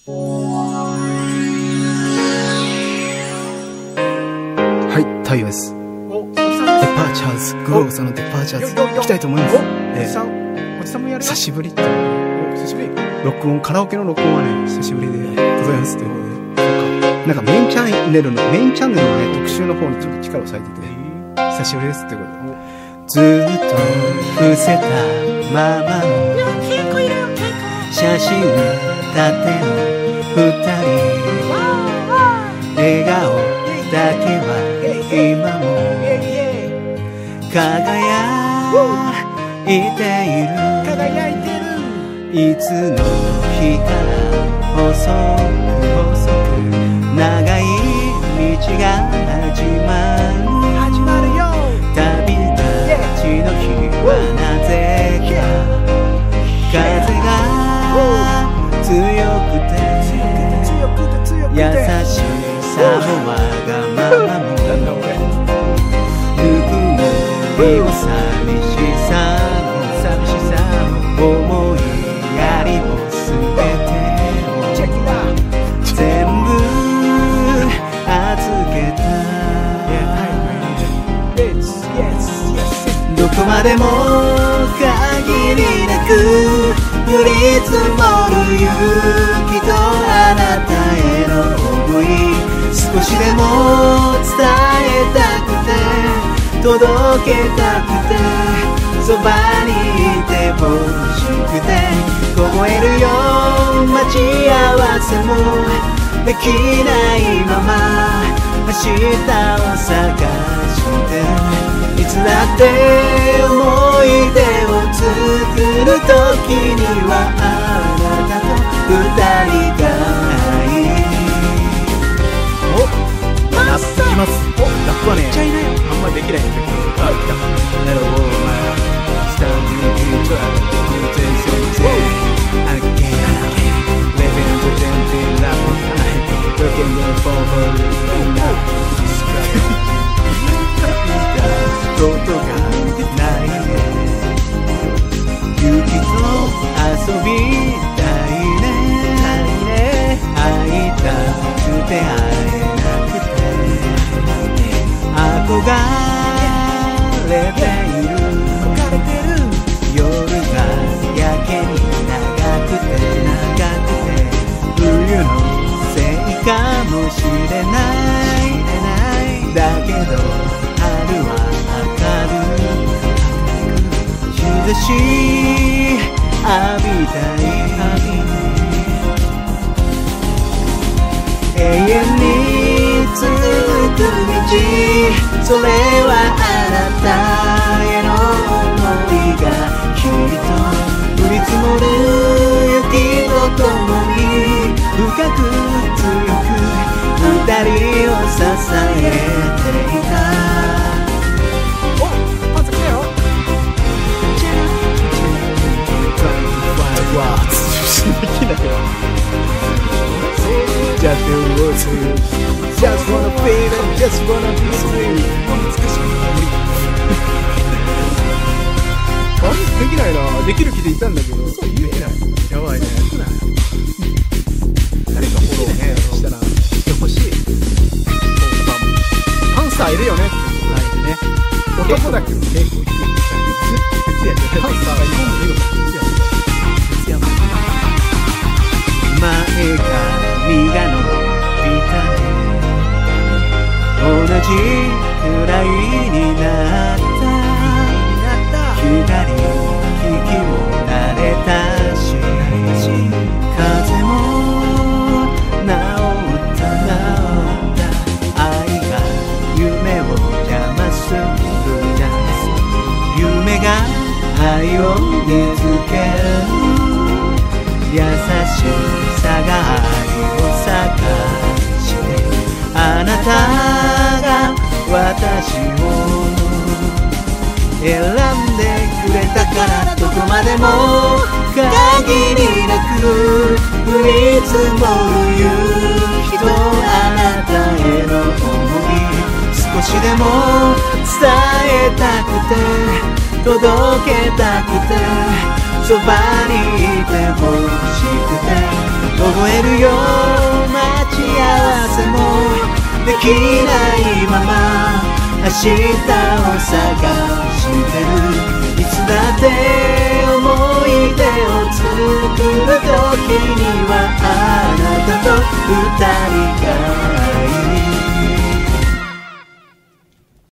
はい、太陽です。デパーチャーズ、グローブさんのデパーチャーズ、行きたいと思います。 おじさんもやる？ 久しぶりって。 久しぶり。 録音、カラオケの録音はね、久しぶりでございますということで。なんかメインチャンネルのね、特集の方にちょっと力を割いてて、久しぶりですってことで。ずーっと伏せたままの写真立ての二人、笑顔だけは今も輝いている。いつの日から細く長い道が始まるよ。旅立ちの日はなぜか風が強くて優しさもわがままもぬくもりも寂しさも思いやりもすべてを全部預けた。どこまでも限りなく降り積もる雪とあなたへの想い、少しでも伝えたくて届けたくてそばにいてほしくて凍えるよ待ち合わせもできないまま明日を探していつだって思い出を作る時にはあなたと二人がいい。おっラップきます。おラップはねあんまりできないんだけど、あ来た。ことがないね。雪と遊びたいね。会いたくて会えなくて憧れている。夜がやけに長くて冬のせいかもしれないだけど春は日差し浴びたい。永遠に続く道、それはあなたへの想いがきっと降り積もる雪とともに深く強く二人を支えていた。Just wanna feel it, just wanna be free。 あれできないな。できる気でいたんだけどできない。やばいね。誰かフォローねしたらしてほしい。パンサーいるよねってね。男だけど結構いる。パンサーがいるのいるの。前髪が伸びたね。同じくらいになった二人息も慣れたし風も治った愛が夢を邪魔するじゃん。夢が愛を見つける優しさが愛を探してあなたが私を選んでくれたからどこまでも限りなく降り積もる雪とあなたへの想い、少しでも伝えたくて届けたくてそばにいてほしくて凍えるよ待ち合わせもできないまま明日を探してるいつだって思い出を作る時にはあなたと二人が